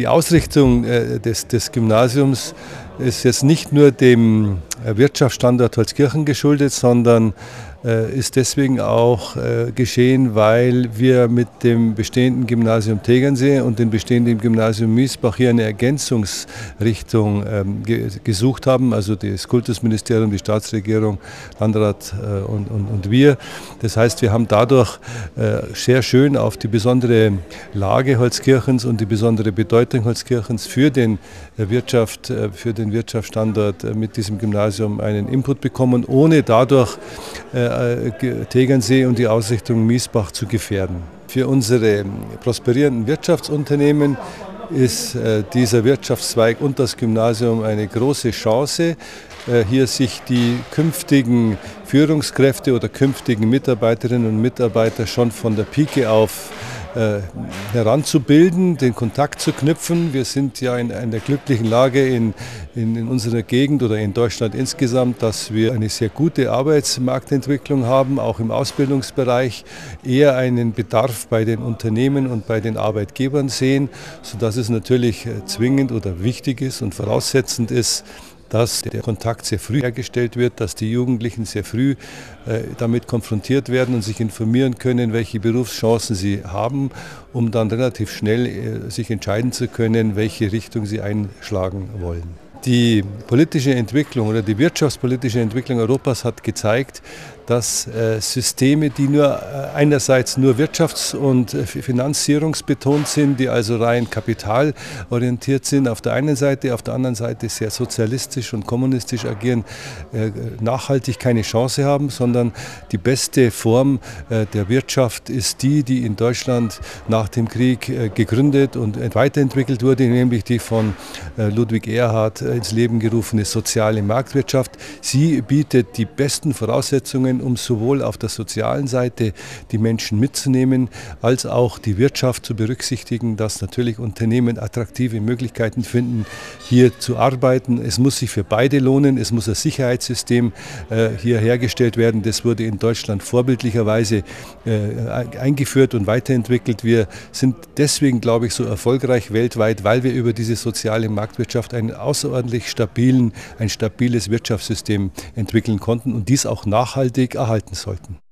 Die Ausrichtung des Gymnasiums ist jetzt nicht nur dem Wirtschaftsstandort Holzkirchen geschuldet, sondern ist deswegen auch geschehen, weil wir mit dem bestehenden Gymnasium Tegernsee und dem bestehenden Gymnasium Miesbach hier eine Ergänzungsrichtung gesucht haben, also das Kultusministerium, die Staatsregierung, Landrat und wir. Das heißt, wir haben dadurch sehr schön auf die besondere Lage Holzkirchens und die besondere Bedeutung Holzkirchens für den Wirtschaftsstandort mit diesem Gymnasium einen Input bekommen, ohne dadurch Tegernsee und die Ausrichtung Miesbach zu gefährden. Für unsere prosperierenden Wirtschaftsunternehmen ist dieser Wirtschaftszweig und das Gymnasium eine große Chance, hier sich die künftigen Führungskräfte oder künftigen Mitarbeiterinnen und Mitarbeiter schon von der Pike auf heranzubilden, den Kontakt zu knüpfen. Wir sind ja in einer glücklichen Lage in unserer Gegend oder in Deutschland insgesamt, dass wir eine sehr gute Arbeitsmarktentwicklung haben, auch im Ausbildungsbereich, eher einen Bedarf bei den Unternehmen und bei den Arbeitgebern sehen, sodass es natürlich zwingend oder wichtig ist und voraussetzend ist, dass der Kontakt sehr früh hergestellt wird, dass die Jugendlichen sehr früh damit konfrontiert werden und sich informieren können, welche Berufschancen sie haben, um dann relativ schnell sich entscheiden zu können, welche Richtung sie einschlagen wollen. Die politische Entwicklung oder die wirtschaftspolitische Entwicklung Europas hat gezeigt, dass Systeme, die einerseits nur wirtschafts- und finanzierungsbetont sind, die also rein kapitalorientiert sind, auf der einen Seite, auf der anderen Seite sehr sozialistisch und kommunistisch agieren, nachhaltig keine Chance haben, sondern die beste Form der Wirtschaft ist die in Deutschland nach dem Krieg gegründet und weiterentwickelt wurde, nämlich die von Ludwig Erhard ins Leben gerufene soziale Marktwirtschaft. Sie bietet die besten Voraussetzungen, um sowohl auf der sozialen Seite die Menschen mitzunehmen, als auch die Wirtschaft zu berücksichtigen, dass natürlich Unternehmen attraktive Möglichkeiten finden, hier zu arbeiten. Es muss sich für beide lohnen, es muss ein Sicherheitssystem hier hergestellt werden. Das wurde in Deutschland vorbildlicherweise eingeführt und weiterentwickelt. Wir sind deswegen, glaube ich, so erfolgreich weltweit, weil wir über diese soziale Marktwirtschaft ein stabiles Wirtschaftssystem entwickeln konnten und dies auch nachhaltig erhalten sollten.